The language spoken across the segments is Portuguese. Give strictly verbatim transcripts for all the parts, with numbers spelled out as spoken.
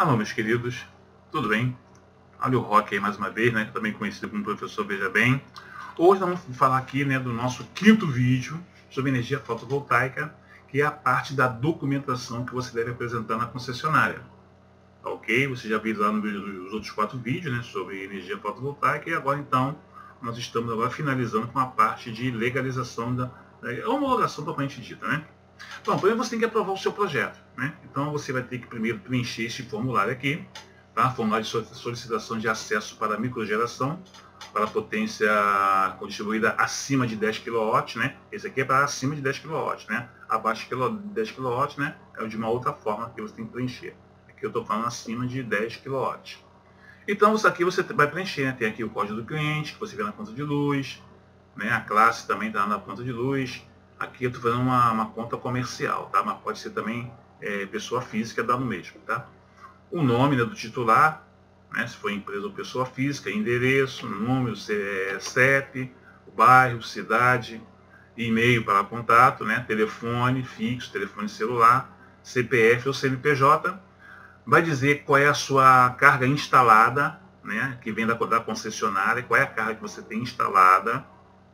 Alô, meus queridos, tudo bem? Olha o Rock aí mais uma vez, né, também conhecido como Professor Veja Bem. Hoje nós vamos falar aqui, né, do nosso quinto vídeo sobre energia fotovoltaica, que é a parte da documentação que você deve apresentar na concessionária. Tá, ok? Você já viu lá nos outros quatro vídeos, né, sobre energia fotovoltaica, e agora então nós estamos agora finalizando com a parte de legalização da, da homologação propriamente dita, né? Bom, primeiro você tem que aprovar o seu projeto, né? Então você vai ter que primeiro preencher esse formulário aqui, tá? Formulário de solicitação de acesso para microgeração, para potência distribuída acima de dez quilowatts, né? Esse aqui é para acima de dez quilowatts, né? Abaixo de dez quilowatts, né? É de uma outra forma que você tem que preencher. Aqui eu estou falando acima de dez quilowatts. Então isso aqui você vai preencher, né? Tem aqui o código do cliente, que você vê na conta de luz, né? A classe também está na conta de luz. Aqui eu estou fazendo uma, uma conta comercial, tá? Mas pode ser também é, pessoa física, dá no mesmo, tá? O nome, né, do titular, né, se for empresa ou pessoa física, endereço, número, C E P, bairro, cidade, e-mail para contato, né, telefone fixo, telefone celular, C P F ou C N P J. Vai dizer qual é a sua carga instalada, né, que vem da, da concessionária, qual é a carga que você tem instalada,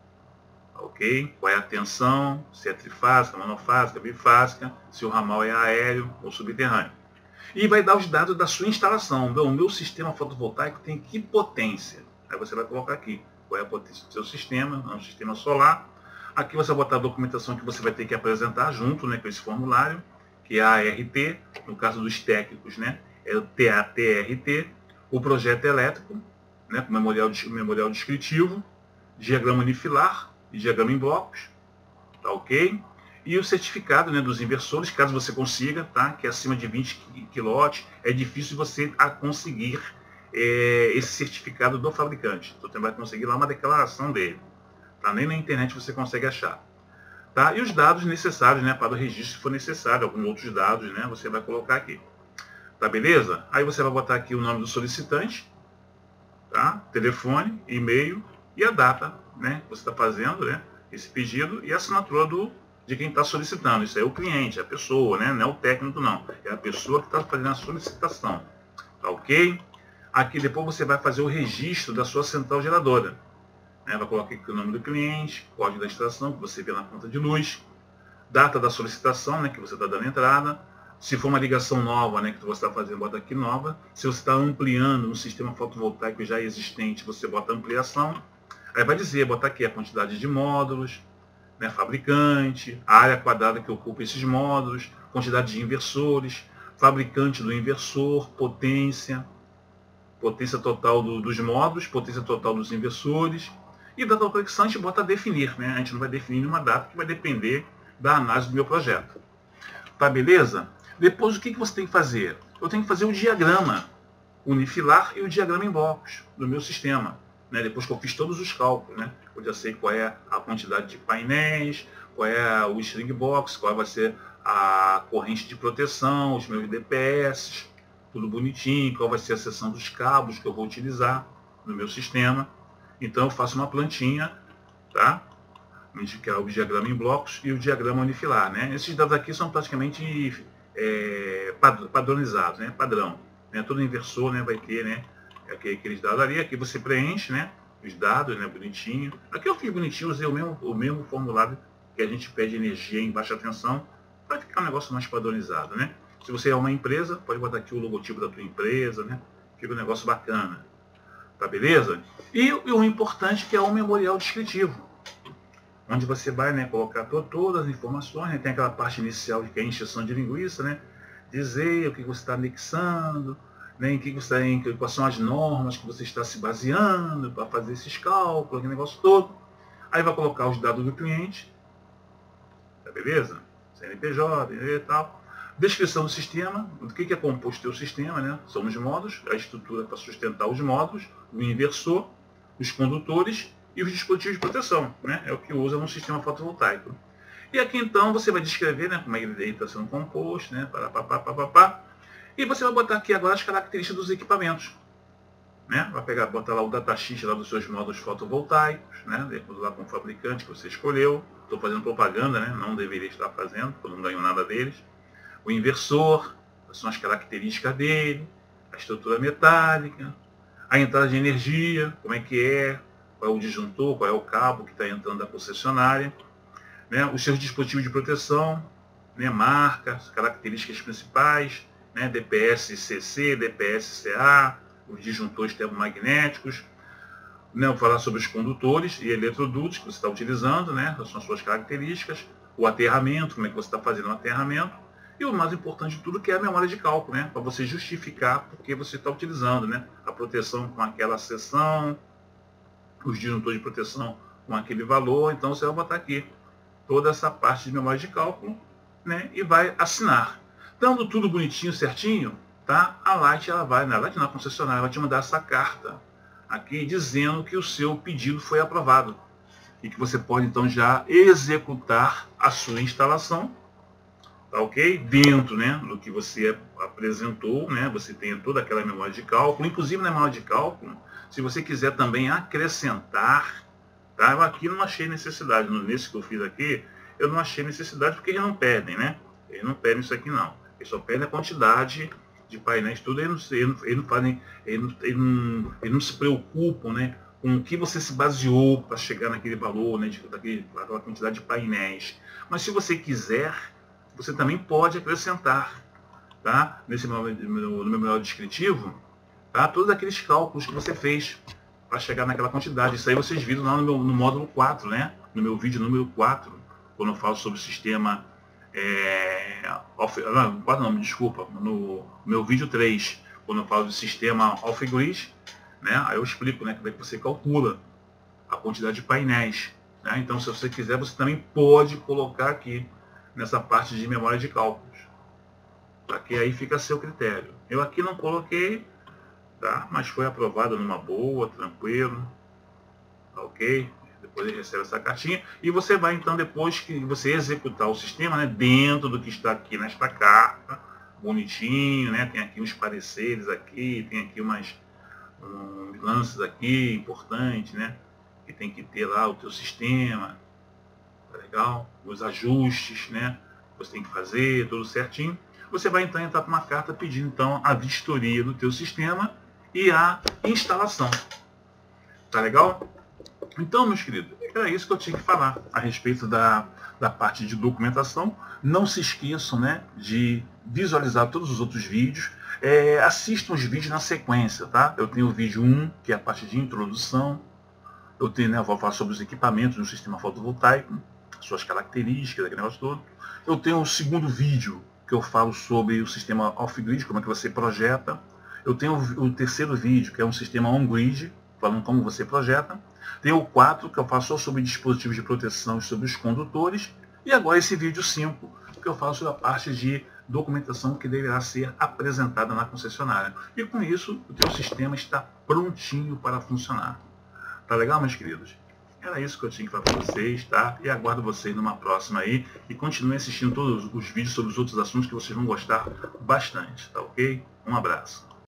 ok? Qual é a tensão, se é trifásica, monofásica, bifásica, se o ramal é aéreo ou subterrâneo. E vai dar os dados da sua instalação. Então, o meu sistema fotovoltaico tem que potência? Aí você vai colocar aqui qual é a potência do seu sistema, é um sistema solar. Aqui você vai botar a documentação que você vai ter que apresentar junto, né, com esse formulário, que é a A R T, no caso dos técnicos, né, é o T A T R T, o projeto elétrico, né, com memorial, memorial descritivo, diagrama unifilar e diagrama em blocos, tá ok? E o certificado, né, dos inversores, caso você consiga, tá? Que é acima de vinte quilowatts, é difícil você a conseguir é, esse certificado do fabricante. Então você vai conseguir lá uma declaração dele, tá? Nem na internet você consegue achar. Tá? E os dados necessários, né, para o registro, se for necessário, alguns outros dados, né, você vai colocar aqui. Tá, beleza? Aí você vai botar aqui o nome do solicitante, tá? Telefone, e-mail e a data, né, que você está fazendo, né, esse pedido, e a assinatura do, de quem está solicitando. Isso aí é o cliente, é a pessoa, né, não é o técnico, não. É a pessoa que está fazendo a solicitação. Tá ok? Aqui depois você vai fazer o registro da sua central geradora. Né, vai colocar aqui o nome do cliente, código da instalação, que você vê na conta de luz, data da solicitação, né, que você está dando entrada. Se for uma ligação nova, né, que você está fazendo, bota aqui nova. Se você está ampliando um sistema fotovoltaico já existente, você bota ampliação. Aí vai dizer, botar aqui a quantidade de módulos, né, fabricante, a área quadrada que ocupa esses módulos, quantidade de inversores, fabricante do inversor, potência, potência total do, dos módulos, potência total dos inversores. E data da conexão a gente bota a definir, né? A gente não vai definir nenhuma data que vai depender da análise do meu projeto. Tá, beleza? Depois o que, que você tem que fazer? Eu tenho que fazer o diagrama unifilar e o diagrama em blocos do meu sistema. Né, depois que eu fiz todos os cálculos, né, eu já sei qual é a quantidade de painéis, qual é o string box, qual vai ser a corrente de proteção, os meus D P S, tudo bonitinho, qual vai ser a seção dos cabos que eu vou utilizar no meu sistema. Então eu faço uma plantinha, tá? Que é o diagrama em blocos e o diagrama unifilar. Né? Esses dados aqui são praticamente é, padronizados, né? Padrão. Né? Todo inversor, né, vai ter, né, aqueles dados ali. Aqui você preenche, né, os dados, né, bonitinho. Aqui eu fiz bonitinho, usei o mesmo, o mesmo formulário que a gente pede energia em baixa tensão, para ficar um negócio mais padronizado. Né? Se você é uma empresa, pode botar aqui o logotipo da tua empresa, né? Fica um negócio bacana. Tá, beleza? E, e o importante que é o memorial descritivo, onde você vai, né, colocar to todas as informações, né? Tem aquela parte inicial que é a encheção de linguiça, né? Dizer o que você está anexando, né? Em que você, em, quais são as normas que você está se baseando para fazer esses cálculos, aquele negócio todo. Aí vai colocar os dados do cliente, tá, beleza? C N P J e tal. Descrição do sistema, do que é composto o teu sistema, né? São os módulos, a estrutura para sustentar os módulos, o inversor, os condutores e os dispositivos de proteção, né? É o que usa no sistema fotovoltaico. E aqui então você vai descrever, né, como é que ele está sendo composto, né? Pá, pá, pá, pá, pá. E você vai botar aqui agora as características dos equipamentos. Né? Vai pegar, botar lá o datasheet lá dos seus módulos fotovoltaicos, né? De acordo lá com o fabricante que você escolheu. Estou fazendo propaganda, né? Não deveria estar fazendo, porque eu não ganho nada deles. O inversor, são as características dele, a estrutura metálica, a entrada de energia, como é que é, qual é o disjuntor, qual é o cabo que está entrando da concessionária, né, os seus dispositivos de proteção, né, marcas, características principais, né, D P S C C, D P S C A, os disjuntores termomagnéticos, né, vou falar sobre os condutores e eletrodutos que você está utilizando, né, são as suas características, o aterramento, como é que você está fazendo o aterramento, e o mais importante de tudo que é a memória de cálculo, né, para você justificar porque você está utilizando, né, a proteção com aquela seção, os disjuntores de proteção com aquele valor, então você vai botar aqui toda essa parte de memória de cálculo, né, e vai assinar. Dando tudo bonitinho, certinho, tá? A Light, ela vai, na Light na concessionária, vai te mandar essa carta aqui dizendo que o seu pedido foi aprovado e que você pode então já executar a sua instalação, tá ok? Dentro, né, do que você apresentou, né, você tem toda aquela memória de cálculo, inclusive na memória de cálculo, se você quiser também acrescentar, tá? Eu aqui não achei necessidade, nesse que eu fiz aqui, eu não achei necessidade porque eles não pedem, né? Eles não pedem isso aqui não, eles só pedem a quantidade de painéis, tudo, eles não, eles não, eles não, fazem, eles não, eles não, eles não se preocupam, né, com o que você se baseou para chegar naquele valor, né, de, daquele, daquela quantidade de painéis. Mas se você quiser, você também pode acrescentar, tá? Nesse meu, no meu memorial descritivo, tá? Todos aqueles cálculos que você fez para chegar naquela quantidade. Isso aí vocês viram lá no, meu, no módulo quatro, né? No meu vídeo número quatro, quando eu falo sobre o sistema... É, off, não, não, me desculpa, no meu vídeo três, quando eu falo do sistema off-grid, né, aí eu explico, né, como é que você calcula a quantidade de painéis, né? Então, se você quiser, você também pode colocar aqui nessa parte de memória de cálculos, tá? Que aí fica a seu critério. Eu aqui não coloquei, tá? Mas foi aprovado numa boa, tranquilo, tá ok? Depois ele recebe essa cartinha e você vai então, depois que você executar o sistema, né, dentro do que está aqui nesta carta, bonitinho, né, tem aqui uns pareceres aqui, tem aqui umas um, lances aqui importantes, né, que tem que ter lá o teu sistema, tá legal? Os ajustes, né, você tem que fazer tudo certinho. Você vai então entrar com uma carta pedindo então a vistoria do teu sistema e a instalação, tá legal? Então, meus queridos, era isso que eu tinha que falar a respeito da, da parte de documentação. Não se esqueçam, né, de visualizar todos os outros vídeos. É, assistam os vídeos na sequência, tá? Eu tenho o vídeo um, que é a parte de introdução. Eu tenho, né, eu vou falar sobre os equipamentos do sistema fotovoltaico, suas características, aquele negócio todo. Eu tenho o segundo vídeo, que eu falo sobre o sistema off-grid, como é que você projeta. Eu tenho o, o terceiro vídeo, que é um sistema on-grid, falando como você projeta. Tem o quatro, que eu falo só sobre dispositivos de proteção e sobre os condutores. E agora esse vídeo cinco, que eu falo sobre a parte de documentação que deverá ser apresentada na concessionária. E com isso, o teu sistema está prontinho para funcionar. Tá legal, meus queridos? Era isso que eu tinha que falar para vocês, tá? E aguardo vocês numa próxima aí. E continuem assistindo todos os vídeos sobre os outros assuntos que vocês vão gostar bastante, tá ok? Um abraço.